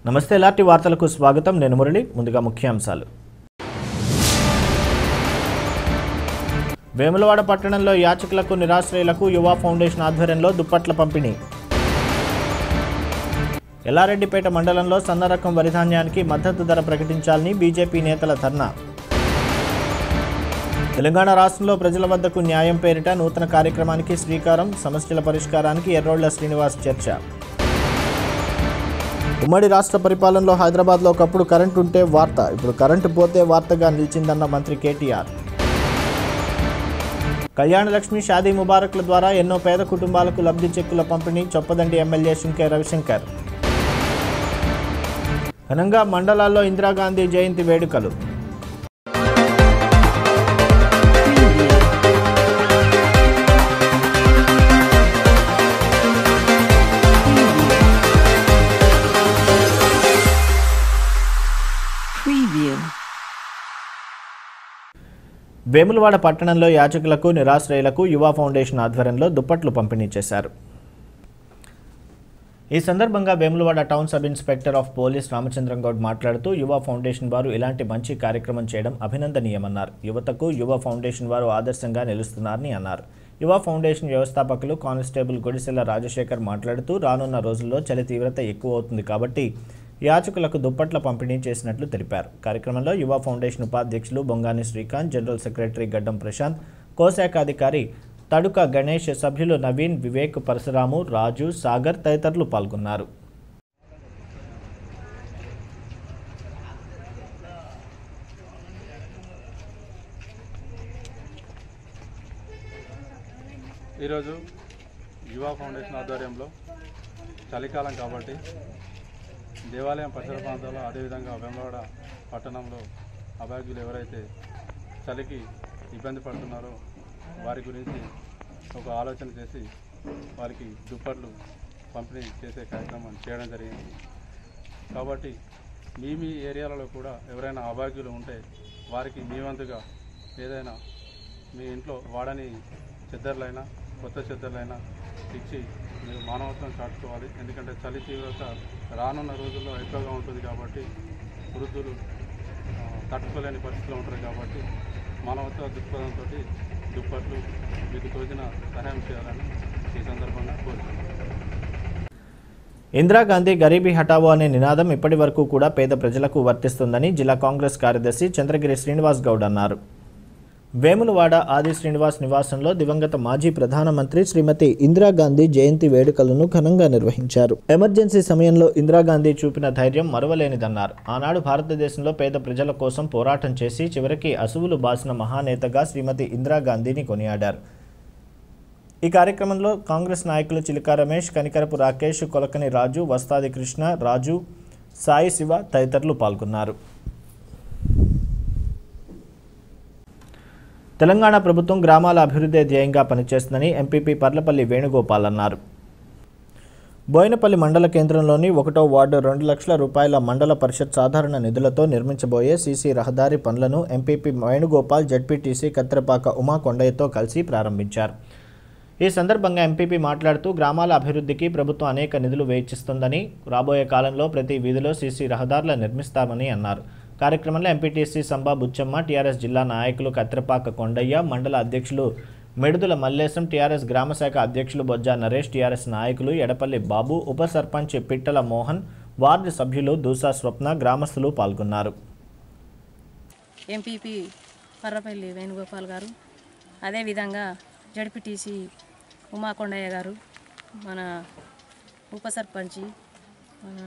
నమస్తే ఎల్ఆర్టీ వార్తలకు స్వాగతం. నేను మురళి. ముందుగా ముఖ్యాంశాలు. వేములవాడ పట్టణంలో యాచకులకు నిరాశ్రయులకు యువ ఫౌండేషన్ ఆధ్వర్యంలో దుప్పట్ల పంపిణీ. ఎల్లారెడ్డిపేట మండలంలో సన్నరకం వరిధాన్యానికి మద్దతు ధర ప్రకటించాలని బీజేపీ నేతల ధర్నా. తెలంగాణ రాష్ట్రంలో ప్రజల వద్దకు న్యాయం పేరిట నూతన కార్యక్రమానికి శ్రీకారం. సమస్యల పరిష్కారానికి ఎర్రోళ్ల శ్రీనివాస్ చర్చ. ఉమ్మడి రాష్ట్ర పరిపాలనలో హైదరాబాద్లో ఒకప్పుడు కరెంటు ఉంటే వార్త, ఇప్పుడు కరెంటు పోతే వార్తగా నిలిచిందన్న మంత్రి కేటీఆర్. కళ్యాణ లక్ష్మి, షాదీ ముబారక్ల ద్వారా ఎన్నో పేద కుటుంబాలకు లబ్ధి చెక్కుల పంపిణీ. చొప్పదండి ఎమ్మెల్యే శుంకే రవిశంకర్. ఘనంగా మండలాల్లో ఇందిరాగాంధీ జయంతి వేడుకలు. వేములవాడ పట్టణంలో యాచకులకు నిరాశ్రయులకు యువ ఫౌండేషన్ ఆధ్వర్యంలో దుప్పట్లు పంపిణీ చేశారు. ఈ సందర్భంగా Vemulawada town sub inspector of police Ramachandram Goud మాట్లాడుతూ యువ ఫౌండేషన్ వారు ఇలాంటి మంచి కార్యక్రమం చేయడం అభినందనీయమన్నారు. యువతకు యువ ఫౌండేషన్ వారు ఆదర్శంగా నిలుస్తున్నారని అన్నారు. యువ ఫౌండేషన్ వ్యవస్థాపకులు కానిస్టేబుల్ గుడిసెల రాజశేఖర్ మాట్లాడుతూ రానున్న రోజుల్లో చలి తీవ్రత ఎక్కువ అవుతుంది కాబట్టి యాచకులకు దుప్పట్ల పంపిణీ చేసినట్లు తెలిపారు. కార్యక్రమంలో యువ ఫౌండేషన్ ఉపాధ్యక్షులు బొంగాని శ్రీకాంత్, జనరల్ సెక్రటరీ గడ్డం ప్రశాంత్, కోశాఖాధికారి తడుక గణేష్, సభ్యులు నవీన్, వివేక్, పరశురాము, రాజు, సాగర్ తదితరులు పాల్గొన్నారు. ఈరోజు యువ ఫౌండేషన్ ఆధ్వర్యంలో చలికాలం కాబట్టి దేవాలయం పరిసర ప్రాంతాల్లో, అదేవిధంగా వేములవాడ పట్టణంలో అభాగ్యులు ఎవరైతే చలికి ఇబ్బంది పడుతున్నారో వారి గురించి ఒక ఆలోచన చేసి వారికి దుప్పట్లు పంపిణీ చేసే కార్యక్రమం చేయడం జరిగింది. కాబట్టి మీ ఏరియాలలో కూడా ఎవరైనా అభాగ్యులు ఉంటే వారికి మీ వంతుగా ఏదైనా మీ ఇంట్లో వాడని చెద్దర్లైనా కొత్త చెద్దర్లైనా ఇచ్చి మీరు మానవత్వం చాటుకోవాలి. ఎందుకంటే చలి తీవ్రత రానున్న రోజుల్లో ఎక్కువగా ఉంటుంది కాబట్టి వృద్ధులు తట్టుకోలేని పరిస్థితిలో ఉంటారు కాబట్టి మానవత్వ దృక్పథంతో దుప్పట్లు మీకు తోచిన సహాయం చేయాలని ఈ సందర్భంగా కోరుతున్నాను. ఇందిరాగాంధీ గరీబీ హఠావో అనే నినాదం ఇప్పటి వరకు కూడా పేద ప్రజలకు వర్తిస్తుందని జిల్లా కాంగ్రెస్ కార్యదర్శి చంద్రగిరి శ్రీనివాస్ గౌడ్ అన్నారు. వేములవాడ ఆది శ్రీనివాస్ నివాసంలో దివంగత మాజీ ప్రధానమంత్రి శ్రీమతి ఇందిరాగాంధీ జయంతి వేడుకలను ఘనంగా నిర్వహించారు. ఎమర్జెన్సీ సమయంలో ఇందిరాగాంధీ చూపిన ధైర్యం మరువలేనిదన్నారు. ఆనాడు భారతదేశంలో పేద ప్రజల కోసం పోరాటం చేసి చివరికి అసువులు బాసిన మహానేతగా శ్రీమతి ఇందిరాగాంధీని కొనియాడారు. ఈ కార్యక్రమంలో కాంగ్రెస్ నాయకులు చిలుక రమేష్, కనికరపు రాకేష్, కొలకని రాజు, వస్తాది కృష్ణ, రాజు, సాయి శివ తదితరులు పాల్గొన్నారు. తెలంగాణ ప్రభుత్వం గ్రామాల అభివృద్ధి ధ్యేయంగా పనిచేస్తుందని ఎంపీపీ పర్లపల్లి వేణుగోపాల్ అన్నారు. బోయినపల్లి మండల కేంద్రంలోని 1వ వార్డు 2 లక్షల రూపాయల మండల పరిషత్ సాధారణ నిధులతో నిర్మించబోయే సీసీ రహదారి పనులను ఎంపీపీ వేణుగోపాల్ జడ్పీటీసీ కత్తిరపాక ఉమా కొండయ్యతో కలిసి ప్రారంభించారు. ఈ సందర్భంగా ఎంపీపీ మాట్లాడుతూ గ్రామాల అభివృద్ధికి ప్రభుత్వం అనేక నిధులు వేచిస్తుందని, రాబోయే కాలంలో ప్రతి వీధిలో సీసీ రహదారులు నిర్మిస్తామని అన్నారు. కార్యక్రమంలో ఎంపీటీసీ సంబా బుచ్చమ్మ, టీఆర్ఎస్ జిల్లా నాయకులు కత్తిరపాక కొండయ్య, మండల అధ్యక్షులు మెడుదుల మల్లేశం, టీఆర్ఎస్ గ్రామశాఖ అధ్యక్షులు బొజ్జా నరేష్, టీఆర్ఎస్ నాయకులు ఎడపల్లి బాబు, ఉప సర్పంచ్ పిట్టల మోహన్, వార్డు సభ్యులు దూసా స్వప్న, గ్రామస్తులు పాల్గొన్నారు. ఎంపీపీ పర్రపల్లి వేణుగోపాల్ గారు, అదేవిధంగా జడ్పీటీసీ ఉమా కొండయ్య గారు, మన ఉప సర్పంచి, మన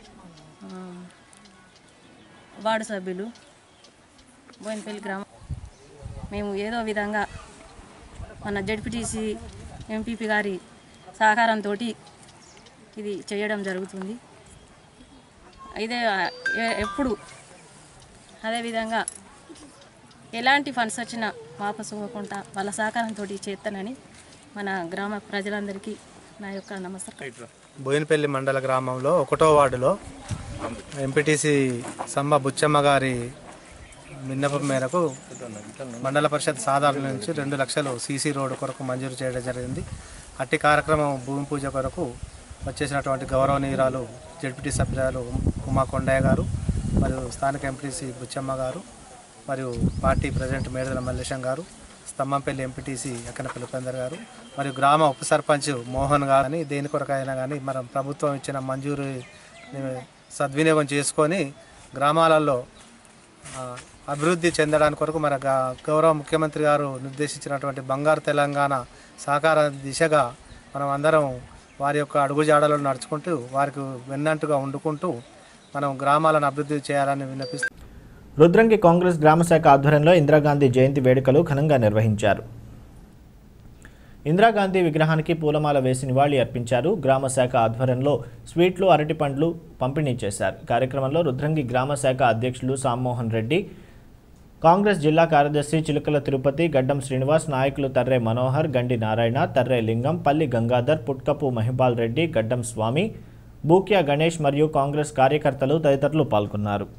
వార్డు సభ్యులు, బోయినపల్లి గ్రామం, మేము ఏదో విధంగా మన జడ్పీటీసీ ఎంపీపీ గారి సహకారంతో ఇది చేయడం జరుగుతుంది. అయితే ఎప్పుడు అదేవిధంగా ఎలాంటి ఫండ్స్ వచ్చినా వాపసు ఇవ్వకుండా వాళ్ళ సహకారంతో చేస్తానని మన గ్రామ ప్రజలందరికీ నా యొక్క నమస్కారం. బోయినపల్లి మండల గ్రామంలో 1వ వార్డులో ఎంపీటీసీ సంబ బుచ్చమ్మ గారి విన్నపం మేరకు మండల పరిషత్ సాధారణ నుంచి 2 లక్షలు సీసీ రోడ్డు కొరకు మంజూరు చేయడం జరిగింది. అట్టి కార్యక్రమం భూమి పూజ కొరకు వచ్చేసినటువంటి గౌరవనీయురాలు జడ్పీటీ సభ్యురాలు ఉమా కొండయ్య గారు, మరియు స్థానిక ఎంపీటీసీ బుచ్చమ్మ గారు, మరియు పార్టీ ప్రెసిడెంట్ మేడల మల్లేశం గారు, స్తంభంపల్లి ఎంపీటీసీ అక్కనపల్లి ఉపేందర్ గారు, మరియు గ్రామ ఉప సర్పంచ్ మోహన్ గారు అని దేని కొరకైనా కానీ మనం ప్రభుత్వం ఇచ్చిన మంజూరు సద్వినియోగం చేసుకొని గ్రామాలలో అభివృద్ధి చెందడానికి కొరకు మన గౌరవ ముఖ్యమంత్రి గారు నిర్దేశించినటువంటి బంగారు తెలంగాణ సాకార దిశగా మనం అందరం వారి యొక్క అడుగుజాడలను నడుచుకుంటూ వారికి వెన్నంటుగా వండుకుంటూ మనం గ్రామాలను అభివృద్ధి చేయాలని విన్నపిస్తాం. రుద్రంగి కాంగ్రెస్ గ్రామశాఖ ఆధ్వర్యంలో ఇందిరాగాంధీ జయంతి వేడుకలు ఘనంగా నిర్వహించారు. ఇందిరాగాంధీ విగ్రహానికి పూలమాల వేసి నివాళి అర్పించారు. గ్రామశాఖ ఆధ్వర్యంలో స్వీట్లు, అరటిపండ్లు పంపిణీ చేశారు. కార్యక్రమంలో రుద్రంగి గ్రామశాఖ అధ్యక్షులు సామ్మోహన్ రెడ్డి, కాంగ్రెస్ జిల్లా కార్యదర్శి చిలుకల తిరుపతి, గడ్డం శ్రీనివాస్, నాయకులు తర్రే మనోహర్, గండి నారాయణ, తర్రే లింగం, పల్లి గంగాధర్, పుట్కపు మహిపాల్ రెడ్డి, గడ్డం స్వామి, బూక్యా గణేష్ మరియు కాంగ్రెస్ కార్యకర్తలు తదితరులు పాల్గొన్నారు.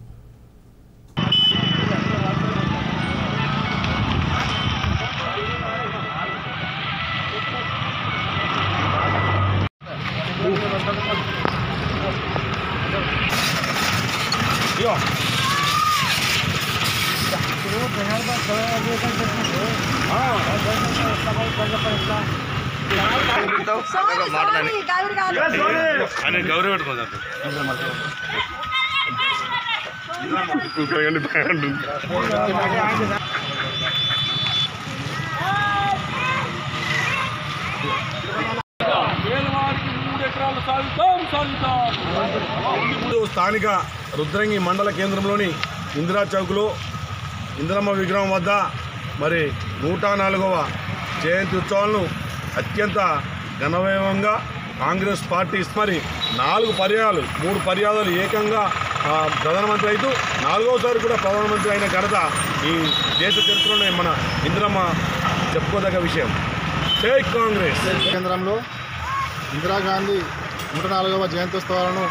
స్థానిక రుద్రంగి మండల కేంద్రంలోని ఇందిరా చౌక్లో ఇందిరమ్మ విగ్రహం వద్ద మరి 104వ జయంతి ఉత్సవాలను అత్యంత ఘనవైభవంగా కాంగ్రెస్ పార్టీ మరి 3 పర్యాయాలు ఏకంగా ప్రధానమంత్రి అయితే 4వసారి కూడా ప్రధానమంత్రి అయిన ఘనత ఈ దేశ చరిత్రలోనే మన ఇందిరమ్మ చెప్పుకోదగ్గ విషయం. జై కాంగ్రెస్. కేంద్రంలో ఇందిరాగాంధీ 104వ జయంత్యోత్సవాలను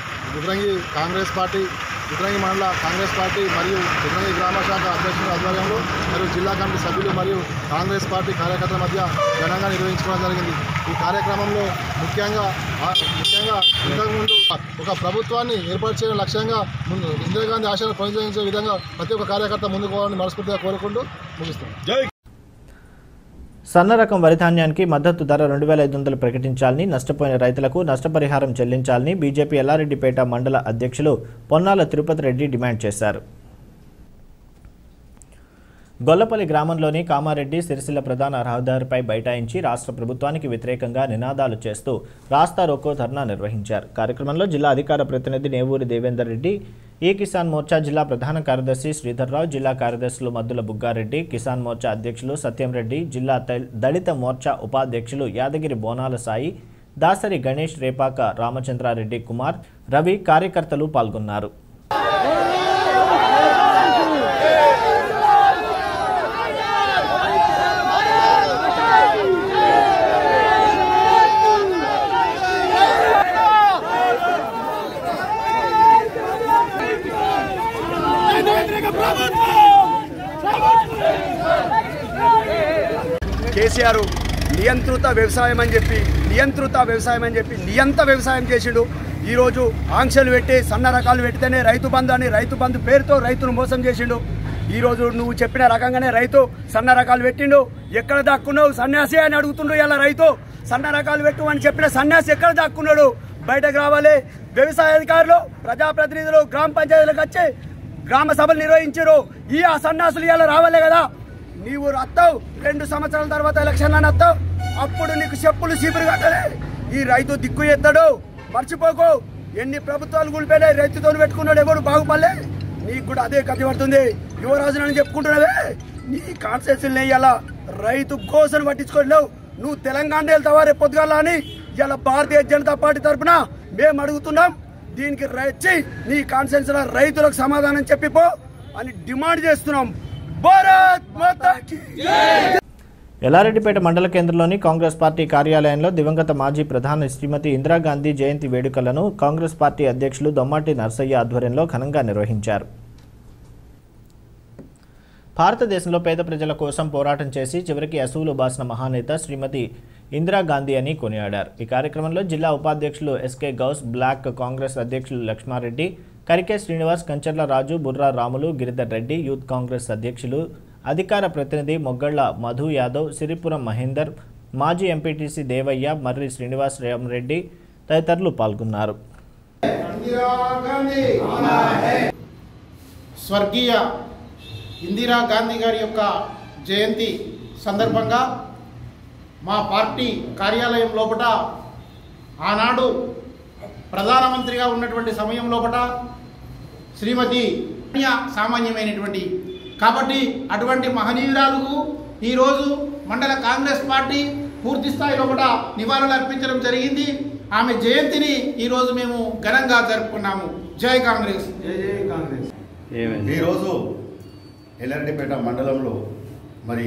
రుద్రంగి మండల కాంగ్రెస్ పార్టీ మరియు రుద్రంగి గ్రామ శాఖ అధ్యక్షుల ఆధ్వర్యంలో మరియు జిల్లా కమిటీ సభ్యులు మరియు కాంగ్రెస్ పార్టీ కార్యకర్తల మధ్య ఘనంగా నిర్వహించుకోవడం జరిగింది. ఈ కార్యక్రమంలో ముఖ్యంగా ఇంతకుముందు ఒక ప్రభుత్వాన్ని ఏర్పాటు చేయడం లక్ష్యంగా ఇందిరాగాంధీ ఆశయాలను కొనసాగించే విధంగా ప్రతి ఒక్క కార్యకర్త ముందుకు పోవాలని మనస్ఫూర్తిగా కోరుకుంటూ ముగిస్తున్నాం. సన్న రకం వరి ధాన్యానికి మద్దతు ధర 2500 ప్రకటించాలని, నష్టపోయిన రైతులకు నష్టపరిహారం చెల్లించాలని బీజేపీ ఎల్లారెడ్డిపేట మండల అధ్యక్షులు పొన్నాల తిరుపతి రెడ్డి డిమాండ్ చేశారు. గొల్లపల్లి గ్రామంలోని కామారెడ్డి సిరిసిల్ల ప్రధాన రహదారిపై బైఠాయించి రాష్ట్ర ప్రభుత్వానికి వ్యతిరేకంగా నినాదాలు చేస్తూ రాస్తా రోకో ధర్నా నిర్వహించారు. కార్యక్రమంలో జిల్లా అధికార ప్రతినిధి నేవూరి దేవేందర్ రెడ్డి, ఈ కిసాన్ మోర్చా జిల్లా ప్రధాన కార్యదర్శి శ్రీధర్రావు, జిల్లా కార్యదర్శులు మద్దుల బుగ్గారెడ్డి, కిసాన్ మోర్చా అధ్యక్షులు సత్యంరెడ్డి, జిల్లా దళిత మోర్చా ఉపాధ్యక్షులు యాదగిరి బోనాల సాయి, దాసరి గణేష్, రేపాక రామచంద్రారెడ్డి కుమార్, రవి కార్యకర్తలు పాల్గొన్నారు. కేసీఆర్ నియంత్రిత వ్యవసాయం అని చెప్పి నియంత వ్యవసాయం చేసిండు. ఈరోజు ఆంక్షలు పెట్టి సన్న రకాలు పెడితేనే రైతు బంధు పేరుతో రైతును మోసం చేసిండు. ఈరోజు నువ్వు చెప్పిన రకంగానే రైతు సన్న రకాలు పెట్టిండు. ఎక్కడ దాక్కున్నావు సన్యాసి అని అడుగుతుండు. ఇలా రైతు సన్న రకాలు పెట్టు అని చెప్పిన సన్యాసి ఎక్కడ దాక్కున్నాడు? బయటకు రావాలి. వ్యవసాయ అధికారులు, ప్రజాప్రతినిధులు గ్రామ పంచాయతీలకు వచ్చి గ్రామ సభలు నిర్వహించారు. ఈ ఆ సన్యాసులు ఇలా రావాలే కదా. నీవు వస్తావు 2 సంవత్సరాల తర్వాత ఎలక్షన్లను వస్తావు, అప్పుడు నీకు చెప్పులు చీపురు కట్టలే. ఈ రైతు దిక్కు ఎత్తాడు, మర్చిపోకు. ఎన్ని ప్రభుత్వాలు కూలిపోయినాయి, రైతుతో పెట్టుకున్నాడు, ఎవడు బాగుపడలే. నీకు కూడా అదే కథ పడుతుంది. యువరాజునని చెప్పుకుంటున్నావే, నీ కాన్స్టిట్యూన్సీలు నెయ్యాలా రైతు కోసను పట్టించుకోలేవు. నువ్వు తెలంగాణ వెళ్తావా రేపు పొద్దుగాల అని ఇలా భారతీయ జనతా పార్టీ తరఫున మేము అడుగుతున్నాం. దీనికి వచ్చి నీ కాన్స్టిట్యూన్సీలో రైతులకు సమాధానం చెప్పిపో అని డిమాండ్ చేస్తున్నాం. భారత్ మాతాకి జై. ఎల్లారెడ్డిపేట మండల కేంద్రంలోని కాంగ్రెస్ పార్టీ కార్యాలయంలో దివంగత మాజీ ప్రధాని శ్రీమతి ఇందిరాగాంధీ జయంతి వేడుకలను కాంగ్రెస్ పార్టీ అధ్యక్షులు దొమ్మాటి నర్సయ్య ఆధ్వర్యంలో ఘనంగా నిర్వహించారు. భారతదేశంలో పేద ప్రజల కోసం పోరాటం చేసి చివరికి అసువులు బాసిన మహానేత శ్రీమతి ఇందిరాగాంధీ అని కొనియాడారు. ఈ కార్యక్రమంలో జిల్లా ఉపాధ్యక్షులు ఎస్కే గౌస్, బ్లాక్ కాంగ్రెస్ అధ్యక్షులు లక్ష్మారెడ్డి, కరికే శ్రీనివాస్, కంచర్ల రాజు, బుర్రా రాములు, గిరిధర్ రెడ్డి, యూత్ కాంగ్రెస్ అధ్యక్షులు, అధికార ప్రతినిధి మొగ్గళ్ల మధు యాదవ్, సిరిపురం మహేందర్, మాజీ ఎంపీటీసీ దేవయ్య, మర్రి శ్రీనివాస్ రెడ్డి తదితరులు పాల్గొన్నారు. స్వర్గీయ ఇందిరా గాంధీ గారి యొక్క జయంతి సందర్భంగా మా పార్టీ కార్యాలయం లోపల ఆనాడు ప్రధానమంత్రిగా ఉన్నటువంటి సమయం లోపల శ్రీమతి సామాన్యమైనటువంటి కాబట్టి అటువంటి మహనీయురాలకు ఈరోజు మండల కాంగ్రెస్ పార్టీ పూర్తి స్థాయిలో కూడా నివాళులు అర్పించడం జరిగింది. ఆమె జయంతిని ఈరోజు మేము ఘనంగా జరుపుకున్నాము. జై కాంగ్రెస్. ఈరోజు ఎల్లారెడ్డిపేట మండలంలో మరి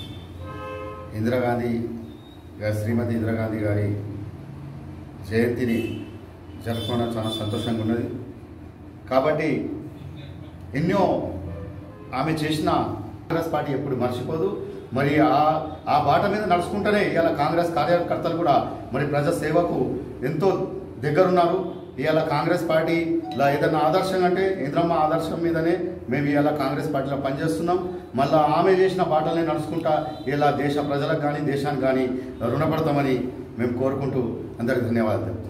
శ్రీమతి ఇందిరాగాంధీ గారి జయంతిని జరుపుకోవడం చాలా సంతోషంగా ఉన్నది. కాబట్టి ఎన్నో ఆమె చేసిన కాంగ్రెస్ పార్టీ ఎప్పుడు మర్చిపోదు. మరి ఆ బాట మీద నడుచుకుంటూనే ఇవాళ కాంగ్రెస్ కార్యకర్తలు కూడా మరి ప్రజా సేవకు ఎంతో దగ్గరున్నారు. ఇవాళ కాంగ్రెస్ పార్టీలో ఏదైనా ఆదర్శం అంటే ఇంద్రమ్మ ఆదర్శం మీదనే మేము ఇవాళ కాంగ్రెస్ పార్టీలో పనిచేస్తున్నాం. మళ్ళీ ఆమె చేసిన బాటలనే నడుచుకుంటా ఇలా దేశ ప్రజలకు కానీ దేశానికి కానీ రుణపడతామని మేము కోరుకుంటూ అందరికీ ధన్యవాదాలు చెప్తున్నాం.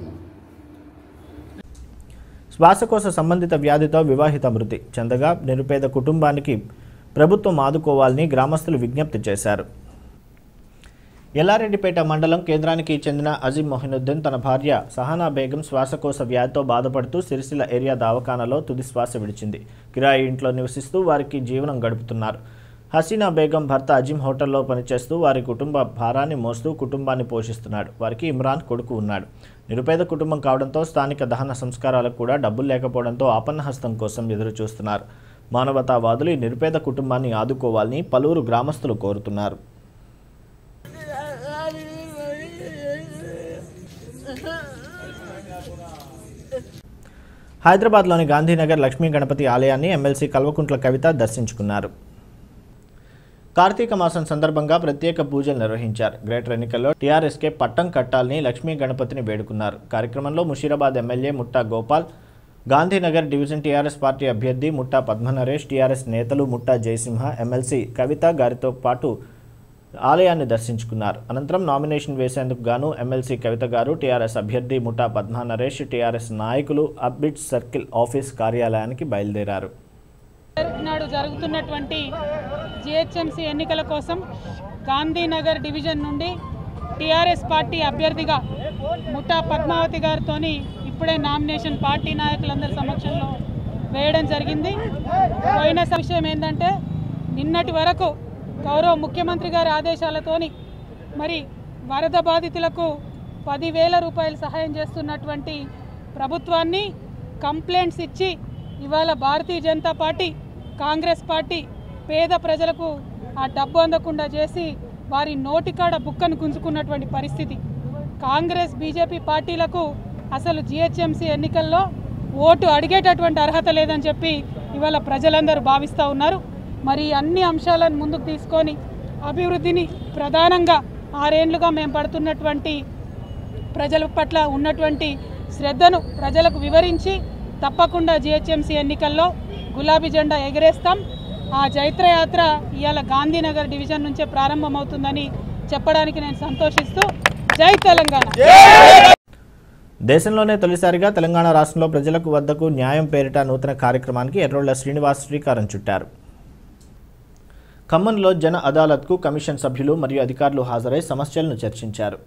శ్వాసకోశ సంబంధిత వ్యాధితో వివాహిత మృతి చెందగా నిరుపేద కుటుంబానికి ప్రభుత్వం ఆదుకోవాలని గ్రామస్తులు విజ్ఞప్తి చేశారు. ఎల్లారెడ్డిపేట మండలం కేంద్రానికి చెందిన అజీం మొహినుద్దీన్ తన భార్య సహానా బేగం శ్వాసకోశ వ్యాధితో బాధపడుతూ సిరిసిల్ల ఏరియా దవాఖానాలో తుది శ్వాస విడిచింది. కిరాయి ఇంట్లో నివసిస్తూ వారికి జీవనం గడుపుతున్నారు. హసీనా బేగం భర్త అజీం హోటల్లో పనిచేస్తూ వారి కుటుంబ భారాన్ని మోస్తూ కుటుంబాన్ని పోషిస్తున్నాడు. వారికి ఇమ్రాన్ కొడుకు ఉన్నాడు. నిరుపేద కుటుంబం కావడంతో స్థానిక దహన సంస్కారాలకు కూడా డబ్బులు లేకపోవడంతో ఆపన్నహస్తం కోసం ఎదురు చూస్తున్నారు. మానవతావాదులు ఈ నిరుపేద కుటుంబాన్ని ఆదుకోవాలని పలువురు గ్రామస్తులు కోరుతున్నారు. హైదరాబాద్లోని గాంధీనగర్ లక్ష్మీ గణపతి ఆలయాన్ని ఎమ్మెల్సీ కల్వకుంట్ల కవిత దర్శించుకున్నారు. కార్తీక మాసం సందర్భంగా ప్రత్యేక పూజలు నిర్వహించారు. గ్రేటర్ ఎన్నికల్లో టీఆర్ఎస్కే పట్టం కట్టాలని లక్ష్మీ గణపతిని వేడుకున్నారు. కార్యక్రమంలో Musheerabad MLA Mutha Gopal, Gandhinagar division TRS party అభ్యర్థి ముట్టా పద్మనరేష్, టీఆర్ఎస్ నేతలు ముట్టా జయసింహ, ఎమ్మెల్సీ కవిత గారితో పాటు ఆలయాన్ని దర్శించుకున్నారు. అనంతరం నామినేషన్ వేసేందుకు గాను ఎమ్మెల్సీ కవిత గారు, టీఆర్ఎస్ అభ్యర్థి ముట్టా పద్మనరేష్, టీఆర్ఎస్ నాయకులు అబ్బిట్ సర్కిల్ ఆఫీస్ కార్యాలయానికి బయలుదేరారు. నాడు జరుగుతున్నటువంటి జిహెచ్ఎంసీ ఎన్నికల కోసం గాంధీనగర్ డివిజన్ నుండి టీఆర్ఎస్ పార్టీ అభ్యర్థిగా ముఠా పద్మావతి గారితో ఇప్పుడే నామినేషన్ పార్టీ నాయకులందరి సమక్షంలో వేయడం జరిగింది. పోయిన విషయం ఏంటంటే నిన్నటి వరకు గౌరవ ముఖ్యమంత్రి గారి ఆదేశాలతోని మరి వరద బాధితులకు 10,000 రూపాయలు సహాయం చేస్తున్నటువంటి ప్రభుత్వాన్ని కంప్లైంట్స్ ఇచ్చి ఇవాళ భారతీయ జనతా పార్టీ కాంగ్రెస్ పార్టీ పేద ప్రజలకు ఆ డబ్బు అందకుండా చేసి వారి నోటికాడ బుక్కను గుంజుకున్నటువంటి పరిస్థితి. కాంగ్రెస్ బీజేపీ పార్టీలకు అసలు జిహెచ్ఎంసీ ఎన్నికల్లో ఓటు అడిగేటటువంటి అర్హత లేదని చెప్పి ఇవాళ ప్రజలందరూ భావిస్తూ ఉన్నారు. మరి అన్ని అంశాలను ముందుకు తీసుకొని అభివృద్ధిని ప్రధానంగా 6 ఏళ్లుగా మేము పడుతున్నటువంటి ప్రజల పట్ల ఉన్నటువంటి శ్రద్ధను ప్రజలకు వివరించి తప్పకుండా జిహెచ్ఎంసీ ఎన్నికల్లో గులాబీ జెండా ఎగరేస్తాం. ఆ జైత్రయాత్ర ఇవాళ గాంధీనగర్ డివిజన్ నుంచే ప్రారంభమవుతుందని చెప్పడానికి నేను సంతోషిస్తూ జై తెలంగాణ. దేశంలోనే తొలిసారిగా తెలంగాణ రాష్ట్రంలో ప్రజలకు వద్దకు న్యాయం పేరిట నూతన కార్యక్రమానికి ఎర్రోళ్ల శ్రీనివాస్ శ్రీకారం చుట్టారు. ఖమ్మంలో జన అదాలత్కు కమిషన్ సభ్యులు మరియు అధికారులు హాజరై సమస్యలను చర్చించారు.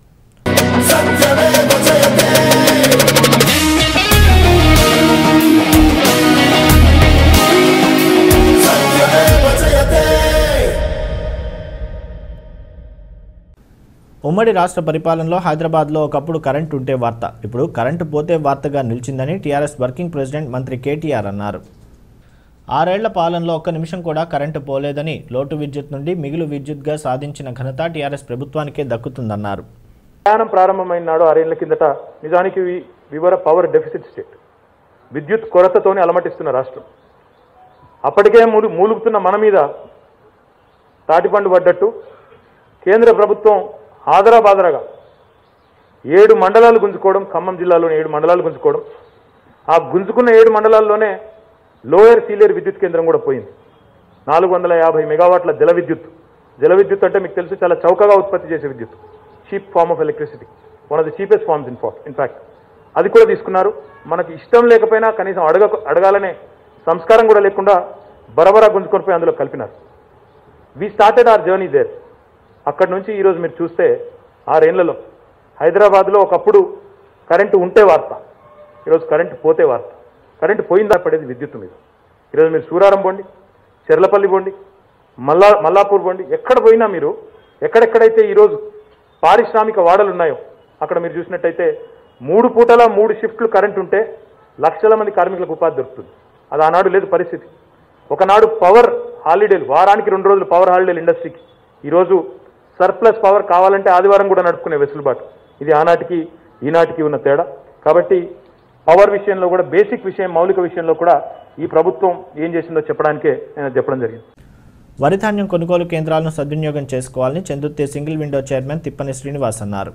ఉమ్మడి రాష్ట్ర పరిపాలనలో హైదరాబాద్లో ఒకప్పుడు కరెంటు ఉంటే వార్త, ఇప్పుడు కరెంటు పోతే వార్తగా నిలిచిందని టీఆర్ఎస్ వర్కింగ్ ప్రెసిడెంట్ మంత్రి కేటీఆర్ అన్నారు. 6 ఏళ్ల పాలనలో ఒక్క నిమిషం కూడా కరెంటు పోలేదని, లోటు విద్యుత్ నుండి మిగులు విద్యుత్గా సాధించిన ఘనత టీఆర్ఎస్ ప్రభుత్వానికే దక్కుతుందన్నారు. ప్రయాణం ప్రారంభమైన నాడు 6 ఏళ్ల కిందట నిజానికి వివర పవర్ డెఫిసిట్ స్టేట్, విద్యుత్ కొరతతోని అలమటిస్తున్న రాష్ట్రం. అప్పటికే మూలుగుతున్న మన మీద తాటిపండు పడ్డట్టు కేంద్ర ప్రభుత్వం ఆదరాబాదరగా 7 మండలాలు గుంజుకోవడం, ఖమ్మం జిల్లాలోని 7 మండలాలు గుంజుకోవడం, ఆ గుంజుకున్న 7 మండలాల్లోనే లోయర్ సీలేరు విద్యుత్ కేంద్రం కూడా పోయింది. 450 మెగావాట్ల జల విద్యుత్ అంటే మీకు తెలుసు చాలా చౌకగా ఉత్పత్తి చేసే విద్యుత్, cheap form of electricity, one of the cheapest forms in fact. అది కూడా తీసుకున్నారు. మనకి ఇష్టం లేకపోయినా కనీసం అడగాలనే సంస్కారం కూడా లేకుండా బరబరా గుంజుకొని పోయి అందులో కలిపినారు. We started our journey there. అక్కడి నుంచి ఈరోజు మీరు చూస్తే 6 ఏళ్లలో హైదరాబాద్లో ఒకప్పుడు కరెంటు ఉంటే వార్త, ఈరోజు కరెంటు పోతే వార్త. కరెంటు పోయిందా పడేది విద్యుత్ మీద. ఈరోజు మీరు సూరారం పోండి, చెర్లపల్లి పోండి, మల్లాపూర్ పోండి, ఎక్కడ పోయినా మీరు ఎక్కడెక్కడైతే ఈరోజు పారిశ్రామిక వాడలు ఉన్నాయో అక్కడ మీరు చూసినట్టయితే 3 పూటల 3 షిఫ్ట్లు కరెంట్ ఉంటే లక్షల మంది కార్మికులకు ఉపాధి దొరుకుతుంది. అది ఆనాడు లేదు పరిస్థితి. ఒకనాడు పవర్ హాలిడేలు, వారానికి 2 రోజులు పవర్ హాలిడేలు ఇండస్ట్రీకి. ఈరోజు సర్ప్లస్ పవర్ కావాలంటే ఆదివారం కూడా నడుపుకునే వెసులుబాటు. ఇది ఆనాటికి ఈనాటికి ఉన్న తేడా. కాబట్టి పవర్ విషయంలో కూడా బేసిక్ విషయం, మౌలిక విషయంలో కూడా ఈ ప్రభుత్వం ఏం చేసిందో చెప్పడానికే నేను చెప్పడం జరిగింది. వరి ధాన్యం కొనుగోలు కేంద్రాలను సద్వినియోగం చేసుకోవాలని Chandurthi single window chairman Tippani Srinivas అన్నారు.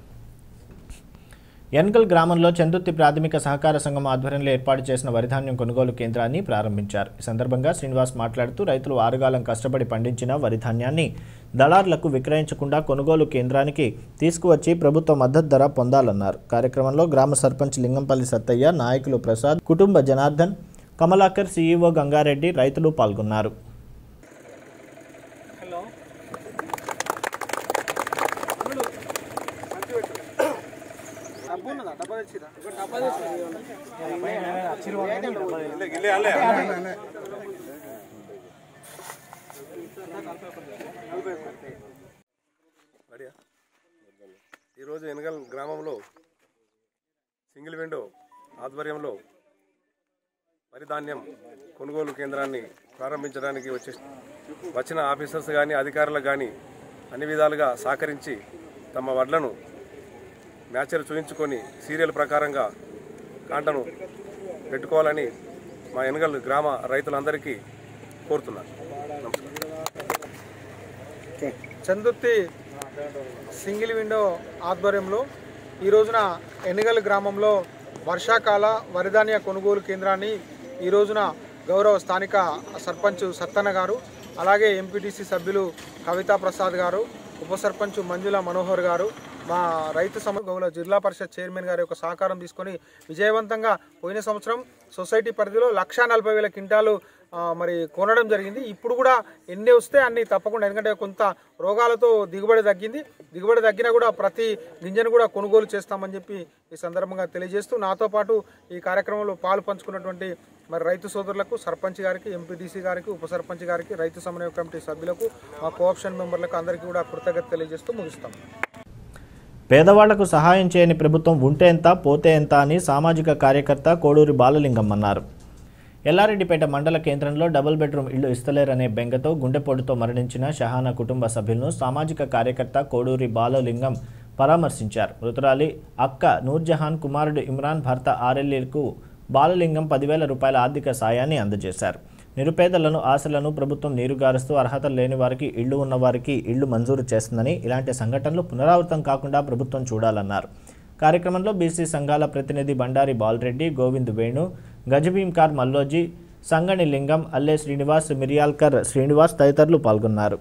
ఎన్గల్ గ్రామంలో చందుర్తి ప్రాథమిక సహకార సంఘం ఆధ్వర్యంలో ఏర్పాటు చేసిన వరిధాన్యం కొనుగోలు కేంద్రాన్ని ప్రారంభించారు. ఈ సందర్భంగా శ్రీనివాస్ మాట్లాడుతూ రైతులు ఆరుగాలం కష్టపడి పండించిన వరిధాన్యాన్ని దళారులకు విక్రయించకుండా కొనుగోలు కేంద్రానికి తీసుకువచ్చి ప్రభుత్వ మద్దతు ధర పొందాలన్నారు. కార్యక్రమంలో గ్రామ సర్పంచ్ లింగంపల్లి సత్తయ్య, నాయకులు ప్రసాద్, కుటుంబ జనార్దన్, కమలాకర్, సీఈఓ గంగారెడ్డి, రైతులు పాల్గొన్నారు. ఈరోజు ఎన్గల్ గ్రామంలో సింగిల్ విండో ఆధ్వర్యంలో వరి ధాన్యం కొనుగోలు కేంద్రాన్ని ప్రారంభించడానికి వచ్చిన ఆఫీసర్స్ కానీ అధికారులకు కానీ అన్ని విధాలుగా సహకరించి తమ వడ్లను మ్యాచర్ చూయించుకొని సీరియల్ ప్రకారంగా కాంటను పెట్టుకోవాలని మా ఎన్గల్ గ్రామ రైతులందరికీ కోరుతున్నాను. చందుర్తి సింగిల్ విండో ఆధ్వర్యంలో ఈ రోజున ఎన్గల్ గ్రామంలో వర్షాకాల వరిధాన్య కొనుగోలు కేంద్రాన్ని ఈ రోజున గౌరవ స్థానిక సర్పంచ్ సత్తన్న గారు, అలాగే ఎంపీటీసీ సభ్యులు కవితా ప్రసాద్ గారు, ఉప సర్పంచ్ మంజుల మనోహర్ గారు, మా రైతు సమూహంలో జిల్లా పరిషత్ చైర్మన్ గారి యొక్క సహకారం తీసుకొని విజయవంతంగా పోయిన సంవత్సరం సొసైటీ పరిధిలో 1,40,000 క్వింటాలు మరి కొనడం జరిగింది. ఇప్పుడు కూడా ఎన్ని వస్తే అన్ని తప్పకుండా, ఎందుకంటే కొంత రోగాలతో దిగుబడి తగ్గినా కూడా ప్రతి గింజను కూడా కొనుగోలు చేస్తామని చెప్పి ఈ సందర్భంగా తెలియజేస్తూ, నాతో పాటు ఈ కార్యక్రమంలో పాలు పంచుకున్నటువంటి మరి రైతు సోదరులకు, సర్పంచ్ గారికి, ఎంపీటీసీ గారికి, ఉప సర్పంచ్ గారికి, రైతు సమన్వయ కమిటీ సభ్యులకు, మా కోఆప్షన్ మెంబర్లకు అందరికీ కూడా కృతజ్ఞత తెలియజేస్తూ ముగిస్తాం. పేదవాళ్లకు సహాయం చేయని ప్రభుత్వం ఉంటే ఎంత పోతే ఎంత అని సామాజిక కార్యకర్త కోడూరి బాలలింగం అన్నారు. ఎల్లారెడ్డిపేట మండల కేంద్రంలో డబుల్ బెడ్రూమ్ ఇళ్లు ఇస్తలేరనే బెంగతో గుండెపోటుతో మరణించిన షహానా కుటుంబ సభ్యులను సామాజిక కార్యకర్త కోడూరి బాలలింగం పరామర్శించారు. మృతురాలి అక్క నూర్జహాన్ కుమారుడు ఇమ్రాన్ భర్త ఆర్ఎల్ఏకు బాలలింగం 10,000 రూపాయల ఆర్థిక సాయాన్ని అందజేశారు. నిరుపేదలను ఆశలను ప్రభుత్వం నీరుగారుస్తూ అర్హత లేని వారికి, ఇళ్లు ఉన్నవారికి ఇళ్లు మంజూరు చేస్తుందని, ఇలాంటి సంఘటనలు పునరావృతం కాకుండా ప్రభుత్వం చూడాలన్నారు. కార్యక్రమంలో బీసీ సంఘాల ప్రతినిధి బండారి బాలరెడ్డి, గోవింద్ వేణు, గజభీంకార్ మల్లోజీ, సంగణి లింగం, అల్లే శ్రీనివాస్, మిరియాల్కర్ శ్రీనివాస్ తదితరులు పాల్గొన్నారు.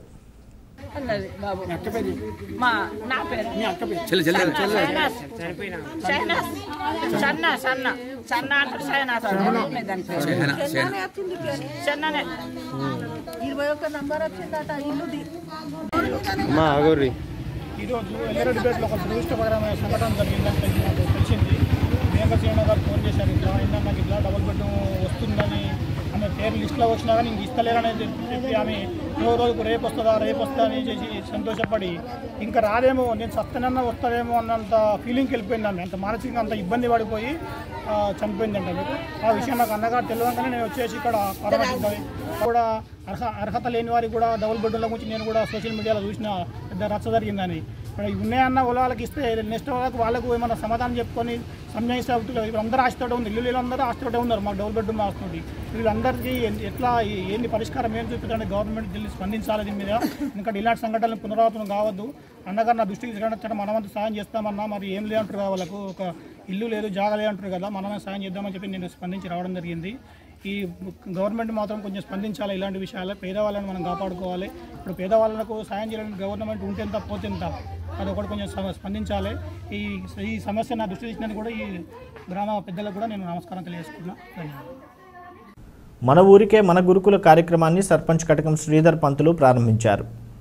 ఈరోజు ఎల్లారెడ్డిపేటలో ఒక దురదృష్టకరమైన సంఘటన జరిగిందని నాకు తెలిసింది. ప్రియాంక శ్రీనివాస్ గారు ఫోన్ చేశారు, ఇట్లా అయిందా, నాకు ఇట్లా డబుల్ బెడ్రూమ్ వస్తుందని, ఆమె పేరు లిస్టులో వచ్చినా కానీ ఇంక ఇస్తలేరనేది చెప్పి ఆమె రోజుకు రేపు వస్తుందా అని చేసి సంతోషపడి ఇంకా రాదేమో, నేను సత్తనన్నా వస్తుందేమో అన్నంత ఫీలింగ్కి వెళ్ళిపోయింది. ఆమె అంత మానసికంగా అంత ఇబ్బంది పడిపోయి చనిపోయిందంట. మీకు ఆ విషయం నాకు అన్నగారు తెలియగానే నేను వచ్చేసి ఇక్కడ పరామర్శించాలి. కూడా అర్హత లేని వారికి కూడా డబుల్ బెడ్రూమ్ల గురించి నేను కూడా సోషల్ మీడియాలో చూసిన పెద్ద రచ్చ జరిగిందని. ఇక్కడ ఉన్నాయన్న వాళ్ళకి ఇస్తే నెక్స్ట్ వాళ్ళకు ఏమన్నా సమాధానం చెప్పుకొని సంజయిస్తే ఇప్పుడు అందరూ ఆశతోటే ఉంది, ఇల్లు ఆశతోటే ఉన్నారు, మాకు డబుల్ బెడ్రూమ్ వస్తుంది. వీళ్ళందరికీ ఎట్లా ఏంటి పరిష్కారం ఏం చూపించడానికి గవర్నమెంట్ ఢిల్లీ స్పందించాలి దీని మీద. ఎందుకంటే ఇలాంటి సంఘటనలు పునరావృతం కావద్దు. అన్నగారు నా దృష్టికి తీసుకురావడం మనమంతా సాయం చేస్తామన్నా మరి ఏం లేదంటారు వాళ్ళకు. ఒక ఇల్లు లేదు జాగా లేదు అంటారు కదా, మనమే సాయం చేద్దామని చెప్పి నేను స్పందించి రావడం జరిగింది. ఈ గవర్నమెంట్ మాత్రం కొంచెం స్పందించాలి ఇలాంటి విషయాలు. పేదవాళ్ళని మనం కాపాడుకోవాలి. ఇప్పుడు పేదవాళ్ళకు సాయం చేయడానికి గవర్నమెంట్ ఉంటేంత పోతేంత, అది ఒకటి కొంచెం స్పందించాలి. ఈ సమస్య నా దృష్టి తెచ్చినందుకు కూడా ఈ గ్రామ పెద్దలకు కూడా నేను నమస్కారం తెలియజేసుకున్నాను. ధన్యవాదాలు. మన ఊరికే మన గురుకుల కార్యక్రమాన్ని సర్పంచ్ కటకం శ్రీధర్ పంతులు ప్రారంభించారు.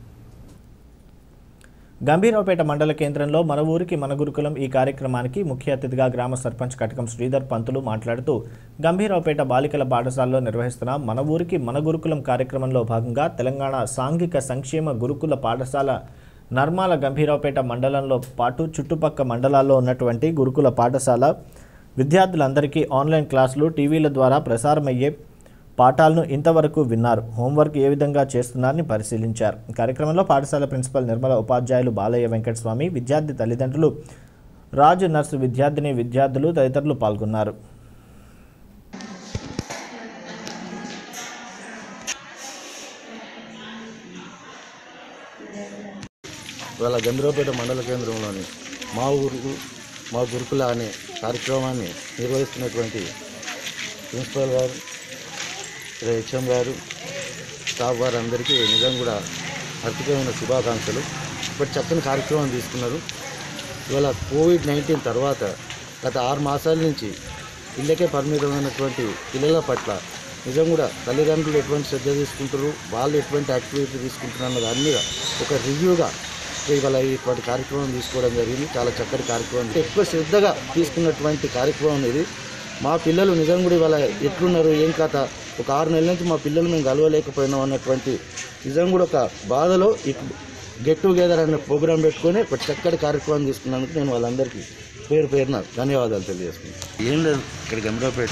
గంభీరావుపేట మండల కేంద్రంలో మన ఊరికి మన గురుకులం ఈ కార్యక్రమానికి ముఖ్య అతిథిగా గ్రామ సర్పంచ్ కటకం శ్రీధర్ పంతులు మాట్లాడుతూ గంభీరావుపేట బాలికల పాఠశాలలో నిర్వహిస్తున్న మన ఊరికి మన గురుకులం కార్యక్రమంలో భాగంగా తెలంగాణ సాంఘిక సంక్షేమ గురుకుల పాఠశాల నర్మాల గంభీరావుపేట మండలంలో పాటు చుట్టుపక్క మండలాల్లో ఉన్నటువంటి గురుకుల పాఠశాల విద్యార్థులందరికీ ఆన్లైన్ క్లాసులు టీవీల ద్వారా ప్రసారమయ్యే పాఠాలను ఇంతవరకు విన్నారు. హోంవర్క్ ఏ విధంగా చేస్తున్నారని పరిశీలించారు. కార్యక్రమంలో పాఠశాల ప్రిన్సిపల్ నిర్మల, ఉపాధ్యాయులు బాలయ్య వెంకటస్వామి, విద్యార్థి తల్లిదండ్రులు, రాజు నర్సు విద్యార్థిని విద్యార్థులు తదితరులు పాల్గొన్నారు. ఇవాళ గంభీరావుపేట మండల కేంద్రంలోని మా ఊరు మా గురుకుల అనే కార్యక్రమాన్ని నిర్వహిస్తున్నటువంటి ప్రిన్సిపల్ గారు, హెచ్ఎం గారు, స్టాఫ్ వారు అందరికీ నిజంగా కూడా అద్భుతమైన శుభాకాంక్షలు. బట్ చక్కని కార్యక్రమం తీసుకున్నారు. ఇవాళ కోవిడ్-19 తర్వాత గత 6 మాసాల నుంచి ఇళ్ళకే పరిమితమైనటువంటి పిల్లల పట్ల నిజం కూడా తల్లిదండ్రులు ఎటువంటి శ్రద్ధ తీసుకుంటారు, వాళ్ళు ఎటువంటి యాక్టివిటీ తీసుకుంటున్నారు అన్న దాని మీద ఒక రివ్యూగా ఇవాళ ఇటువంటి కార్యక్రమం తీసుకోవడం జరిగింది. చాలా చక్కటి కార్యక్రమం, ఎక్కువ శ్రద్ధగా తీసుకున్నటువంటి కార్యక్రమం ఇది. మా పిల్లలు నిజం కూడా ఇవాళ ఎట్లున్నారు, ఏం కథ, ఒక 6 నెలల నుంచి మా పిల్లలు మేము కలవలేకపోయినాం అన్నటువంటి నిజం కూడా ఒక బాధలో గెట్ టుగెదర్ అనే ప్రోగ్రాం పెట్టుకొని ఒక చక్కటి కార్యక్రమం తీసుకున్నందుకు నేను వాళ్ళందరికీ పేరున ధన్యవాదాలు తెలియజేస్తున్నాను. ఏం లేదు ఇక్కడ Gambhiraopet.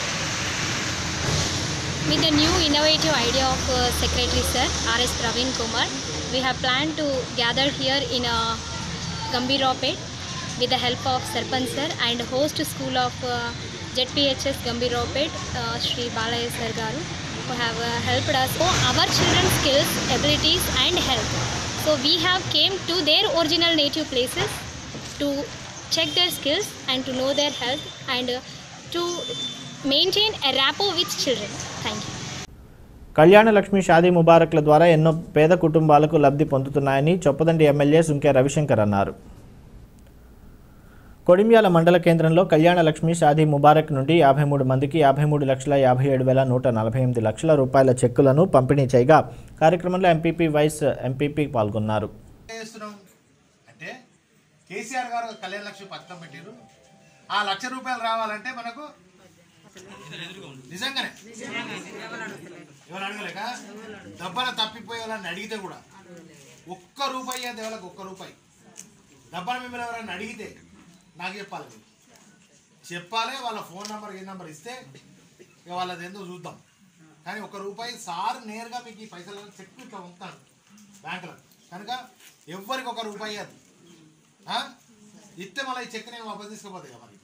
With the new innovative idea of Secretary Sir R.S. Praveen Kumar, we have planned to gather here in Gambhirapet with the help of Sarpanch Sir and host school of ZPHS Gambhirapet, Shri Balaya Sir Garu, who have helped us for our children's skills, abilities and health. So we have came to their original native places to check their skills and to know their health and to maintain a rapport with children. Thank you. Kalyana Lakshmi Shaadi ముబారక్ల ద్వారా ఎన్నో పేద కుటుంబాలకు లబ్ధి పొందుతున్నాయని Choppadandi MLA Sunke Ravishankar అన్నారు. కొడిమ్యాల మండల కేంద్రంలో కళ్యాణ లక్ష్మి షాదీ ముబారక్ నుండి 53 మందికి 53,57,148 లక్షల రూపాయల చెక్కులను పంపిణీ చేయగా కార్యక్రమంలో ఎంపీపీ వైస్ ఎంపీపీ పాల్గొన్నారు. అంటే కేసీఆర్ గారు కళ్యాణ లక్ష్మి పథకం పెట్టారు. ఆ ₹1,00,000 రావాలంటే మనకు నిజంగానే ఎవరు అడగలేక డబ్బన తప్పిపోయే వాళ్ళని అడిగితే కూడా ₹1 దేవాలకు ₹1 డబ్బన మిమ్మల్ని ఎవరైనా అడిగితే నాకు చెప్పాలి వాళ్ళ ఫోన్ నెంబర్ ఏ నెంబర్ ఇస్తే ఇక వాళ్ళది ఎందుకు చూద్దాం. కానీ ₹1 సార్ నేరుగా మీకు ఈ పైసలు చెక్ ఇట్లా ఉంటాడు బ్యాంకులో కనుక ఎవరికి ₹1 ఇవ్వదు. ఇస్తే మళ్ళీ ఈ చెక్ నేను వాపస్ తీసుకోపోతాయి మరి.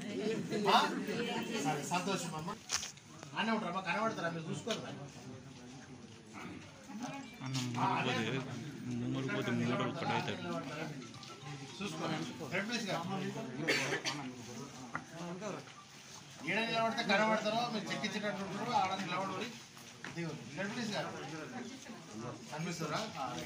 సరే సంతోషం అమ్మ. అన్నీ ఉంటారమ్మా, కనబడతారా మీరు చూసుకోరు ఏడ నిలబడితే కనబడతారో మీరు చెక్ ఇచ్చేటట్టు ఆడ నిలబడి ప్లీజ్ గారు కనిపిస్తారా?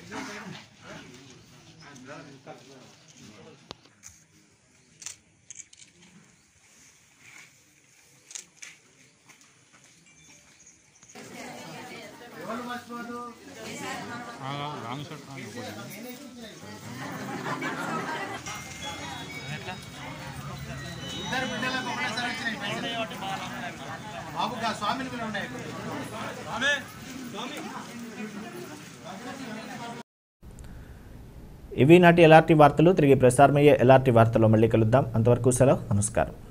ఎవరు మర్చిపోదు ఇద్దరు బిడ్డలకు ఒకటేసారి వచ్చినాయి బాబు స్వామిని మీద ఉన్నాయి. ఇవి నాటి ఎల్ఆర్టీ వార్తలు. తిరిగి ప్రసారమయ్యే ఎల్ఆర్టీ వార్తలో మళ్ళీ కలుద్దాం. అంతవరకు సెలవు. నమస్కారం.